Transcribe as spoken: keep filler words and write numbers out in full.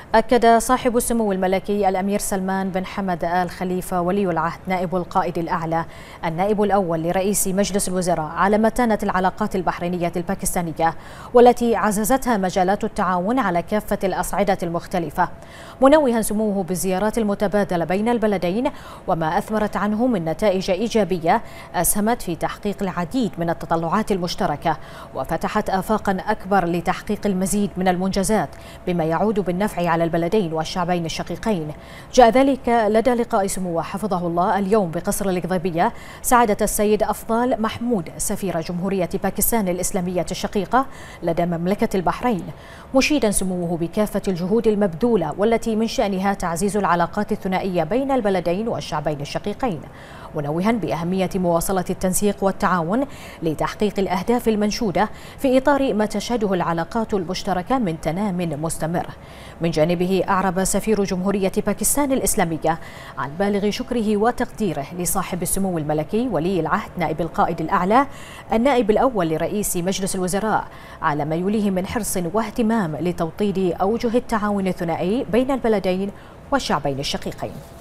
أكد صاحب السمو الملكي الأمير سلمان بن حمد آل خليفة ولي العهد نائب القائد الأعلى النائب الأول لرئيس مجلس الوزراء على متانة العلاقات البحرينية الباكستانية، والتي عززتها مجالات التعاون على كافة الأصعدة المختلفة، منوها سموه بالزيارات المتبادلة بين البلدين وما أثمرت عنه من نتائج إيجابية أسهمت في تحقيق العديد من التطلعات المشتركة وفتحت آفاقا أكبر لتحقيق المزيد من المنجزات بما يعود بالنفع على البلدين والشعبين الشقيقين. جاء ذلك لدى لقاء سموه حفظه الله اليوم بقصر القضيبية سعادة السيد أفضال محمود سفير جمهورية باكستان الإسلامية الشقيقة لدى مملكة البحرين، مشيدا سموه بكافة الجهود المبذولة والتي من شأنها تعزيز العلاقات الثنائية بين البلدين والشعبين الشقيقين، منوها بأهمية مواصلة التنسيق والتعاون لتحقيق الأهداف المنشودة في إطار ما تشهده العلاقات المشتركة من تنام مستمر. من جانبه أعرب سفير جمهورية باكستان الإسلامية عن بالغ شكره وتقديره لصاحب السمو الملكي ولي العهد نائب القائد الأعلى النائب الأول لرئيس مجلس الوزراء على ما يليه من حرص واهتمام لتوطيد أوجه التعاون الثنائي بين البلدين والشعبين الشقيقين.